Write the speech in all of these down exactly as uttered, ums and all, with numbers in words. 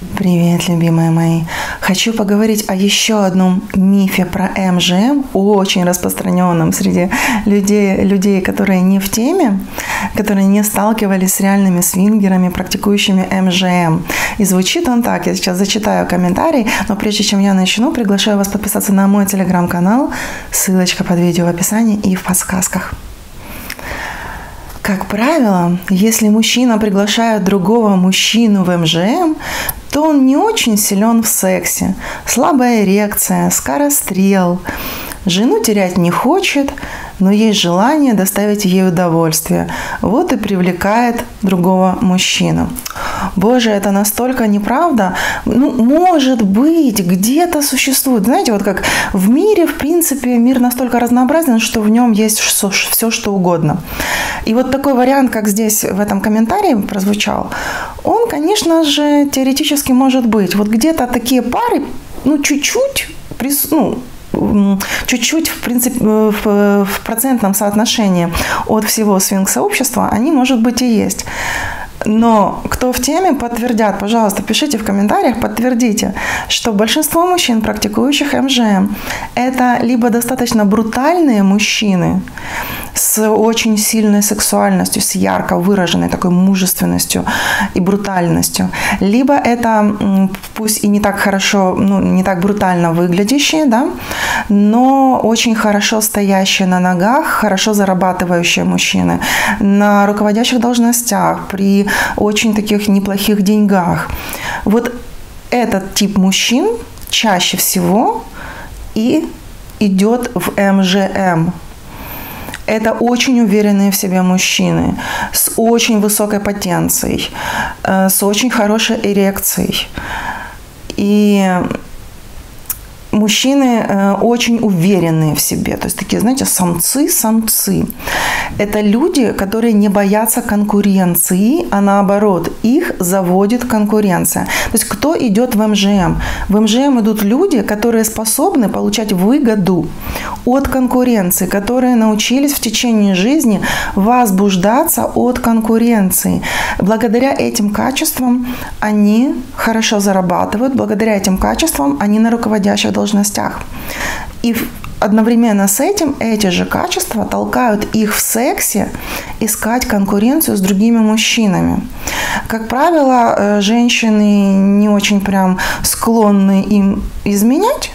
Привет, любимые мои! Хочу поговорить о еще одном мифе про эм жэ эм, очень распространенном среди людей, людей, которые не в теме, которые не сталкивались с реальными свингерами, практикующими эм жэ эм. И звучит он так, я сейчас зачитаю комментарий, но прежде чем я начну, приглашаю вас подписаться на мой телеграм-канал, ссылочка под видео в описании и в подсказках. Как правило, если мужчина приглашает другого мужчину в эм жэ эм, то он не очень силен в сексе. Слабая эрекция, скорострел. Жену терять не хочет, но есть желание доставить ей удовольствие. Вот и привлекает другого мужчину. Боже, это настолько неправда. Ну, может быть, где-то существует. Знаете, вот как в мире, в принципе, мир настолько разнообразен, что в нем есть все, что угодно. И вот такой вариант, как здесь в этом комментарии прозвучал, он, конечно же, теоретически может быть. Вот где-то такие пары, ну, чуть-чуть, ну, чуть-чуть, в принципе, в, в процентном соотношении от всего свинг-сообщества, они, может быть, и есть. Но кто в теме, подтвердят, пожалуйста, пишите в комментариях, подтвердите, что большинство мужчин, практикующих эм жэ эм, это либо достаточно брутальные мужчины с очень сильной сексуальностью, с ярко выраженной такой мужественностью и брутальностью, либо это, пусть и не так хорошо, ну, не так брутально выглядящие, да, но очень хорошо стоящие на ногах, хорошо зарабатывающие мужчины на руководящих должностях, при очень таких неплохих деньгах. Вот этот тип мужчин чаще всего и идет в эм жэ эм. Это очень уверенные в себе мужчины с очень высокой потенцией, с очень хорошей эрекцией. И мужчины очень уверенные в себе, то есть такие, знаете, самцы-самцы. Это люди, которые не боятся конкуренции, а наоборот, их заводит конкуренция. То есть кто идет в эм жэ эм? В эм жэ эм идут люди, которые способны получать выгоду от конкуренции, которые научились в течение жизни возбуждаться от конкуренции. Благодаря этим качествам они хорошо зарабатывают, благодаря этим качествам они на руководящих должностях. И одновременно с этим эти же качества толкают их в сексе искать конкуренцию с другими мужчинами. Как правило, женщины не очень прям склонны им изменять,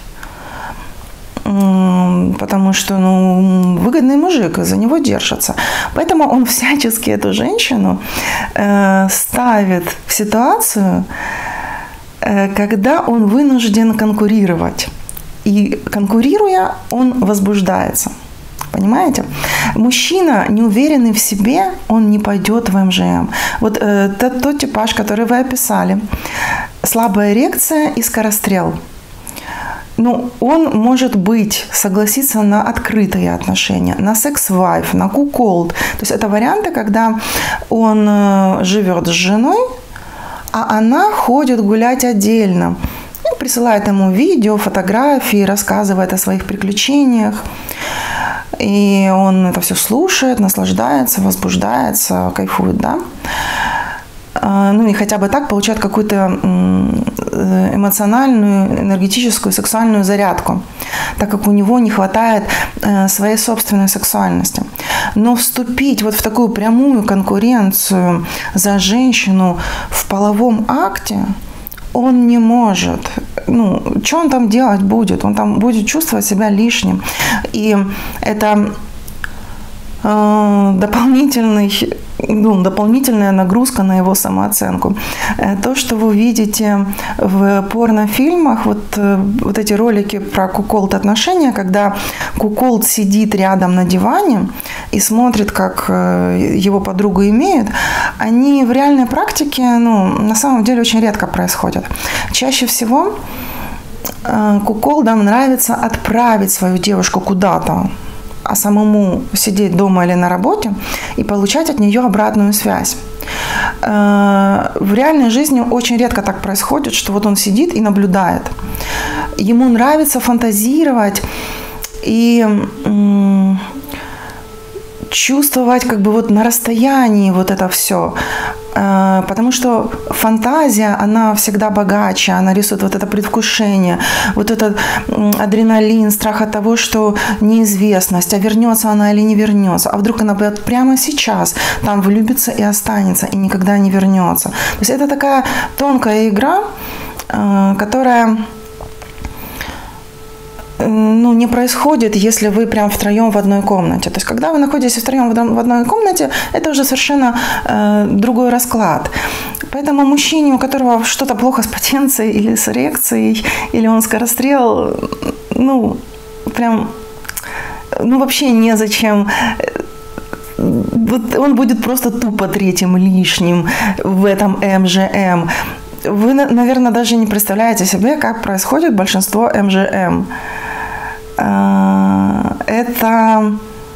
потому что, ну, выгодный мужик, за него держатся. Поэтому он всячески эту женщину э, ставит в ситуацию, э, когда он вынужден конкурировать. И конкурируя, он возбуждается. Понимаете? Мужчина, неуверенный в себе, он не пойдет в эм жэ эм. Вот э, тот, тот типаж, который вы описали. Слабая эрекция и скорострел. Ну, он, может быть, согласиться на открытые отношения, на секс-вайф, на куколд. То есть это варианты, когда он живет с женой, а она ходит гулять отдельно. И присылает ему видео, фотографии, рассказывает о своих приключениях. И он это все слушает, наслаждается, возбуждается, кайфует, да? Ну и хотя бы так получает какую-то эмоциональную, энергетическую, сексуальную зарядку, так как у него не хватает своей собственной сексуальности. Но вступить вот в такую прямую конкуренцию за женщину в половом акте он не может. Ну, что он там делать будет? Он там будет чувствовать себя лишним. И это э, дополнительный Ну, дополнительная нагрузка на его самооценку. То, что вы видите в порнофильмах, вот, вот эти ролики про куколд отношения, когда куколд сидит рядом на диване и смотрит, как его подругу имеют, они в реальной практике, ну, на самом деле очень редко происходят. Чаще всего куколдам нравится отправить свою девушку куда-то, а самому сидеть дома или на работе и получать от нее обратную связь. В реальной жизни очень редко так происходит, что вот он сидит и наблюдает. Ему нравится фантазировать и чувствовать как бы вот на расстоянии вот это все. Потому что фантазия, она всегда богаче, она рисует вот это предвкушение, вот этот адреналин, страх от того, что неизвестность, а вернется она или не вернется, а вдруг она прямо сейчас там влюбится и останется, и никогда не вернется. То есть это такая тонкая игра, которая ну, не происходит, если вы прям втроем в одной комнате. То есть, когда вы находитесь втроем в одной комнате, это уже совершенно э, другой расклад. Поэтому мужчине, у которого что-то плохо с потенцией или с эрекцией, или он скорострел, ну, прям, ну, вообще незачем. Вот он будет просто тупо третьим лишним в этом эм жэ эм. Вы, наверное, даже не представляете себе, как происходит большинство эм жэ эм. Это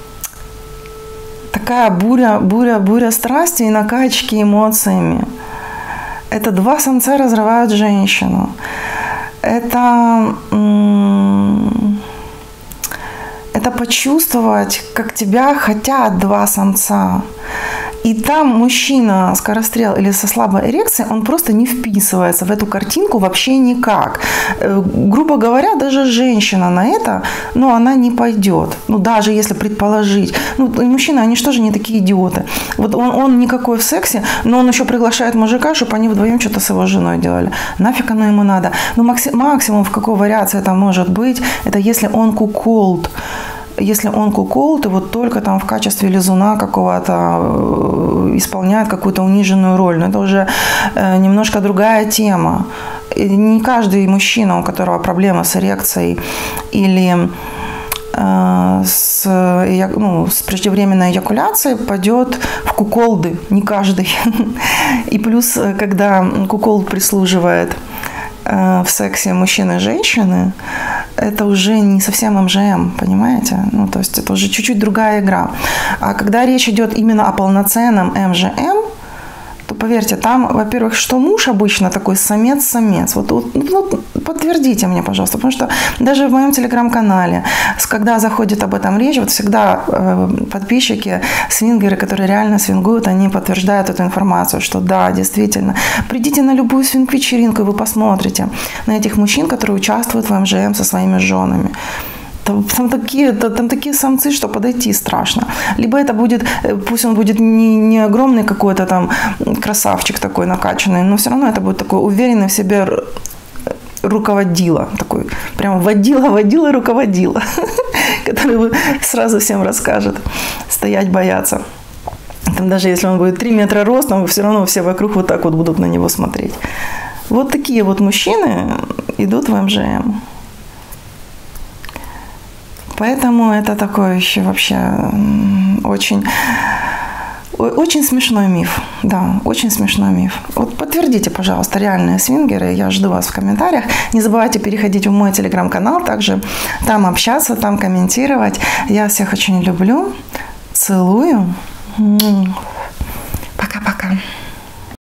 такая буря, буря, буря страсти и накачки эмоциями. Это два самца разрывают женщину. Это, это почувствовать, как тебя хотят два самца. И там мужчина скорострел или со слабой эрекцией, он просто не вписывается в эту картинку вообще никак. Грубо говоря, даже женщина на это, ну, она не пойдет. Ну, даже если предположить. Ну, мужчины, они что же не такие идиоты? Вот он, он никакой в сексе, но он еще приглашает мужика, чтобы они вдвоем что-то с его женой делали. Нафиг оно ему надо? Ну, максимум, в какой вариации это может быть, это если он куколд. Если он куколд, и вот только там в качестве лизуна какого-то исполняет какую-то униженную роль. Но это уже немножко другая тема. И не каждый мужчина, у которого проблемы с эрекцией или э, с, ну, с преждевременной эякуляцией, пойдет в куколды. Не каждый. И плюс, когда куколд прислуживает в сексе мужчины и женщины, это уже не совсем эм жэ эм, понимаете? Ну, то есть это уже чуть-чуть другая игра. А когда речь идет именно о полноценном эм жэ эм, то поверьте, там, во-первых, что муж обычно такой самец-самец. Вот, вот, вот подтвердите мне, пожалуйста, потому что даже в моем телеграм-канале, когда заходит об этом речь, вот всегда э, подписчики, свингеры, которые реально свингуют, они подтверждают эту информацию, что да, действительно. Придите на любую свинг-вечеринку, и вы посмотрите на этих мужчин, которые участвуют в эм жэ эм со своими женами. Там, там, такие, там такие самцы, что подойти страшно. Либо это будет, пусть он будет не, не огромный какой-то там красавчик такой накачанный, но все равно это будет такой уверенный в себе руководила. Такой прям водила, водила, руководила. Который сразу всем расскажет. Стоять бояться. Там даже если он будет три метра ростом, все равно все вокруг вот так вот будут на него смотреть. Вот такие вот мужчины идут в эм жэ эм. Поэтому это такой еще вообще очень, очень смешной миф. Да, очень смешной миф. Вот подтвердите, пожалуйста, реальные свингеры. Я жду вас в комментариях. Не забывайте переходить в мой телеграм-канал, также там общаться, там комментировать. Я всех очень люблю. Целую.